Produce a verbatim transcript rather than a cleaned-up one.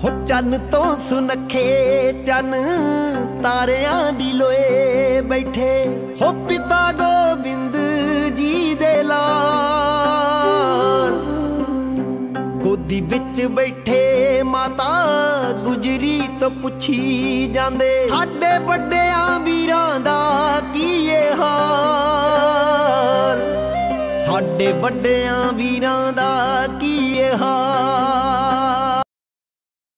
हो चन तो सुनखे चन तारियां दी लोए बैठे हो पिता गोबिंद जी दे लाल गोदी विच बैठे माता गुजरी तो पुछी जांदे साडे वड्डियां वीरां दा की ये हाल साडे वड्डियां वीरां दा की ये हाल।